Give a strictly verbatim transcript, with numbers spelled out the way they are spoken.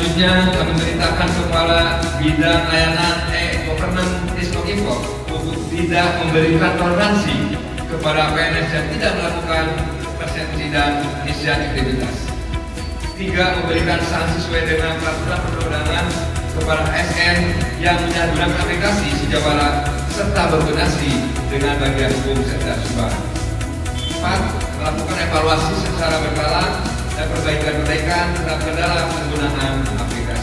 Selanjutnya, kami memerintahkan Kepala Bidang Layanan e-Government Diskominfo untuk tidak memberikan toleransi kepada P N S yang tidak melakukan persepsi dan inisiativitas. Tiga, memberikan sanksi sesuai dengan peraturan perundang-undangan kepada A S N yang menyalurkan aplikasi sejawara serta berkoordinasi dengan bagian hukum serta sumbangan. Empat, melakukan evaluasi secara berkala dan perbaikan-perbaikan terhadap kendala penggunaan aplikasi.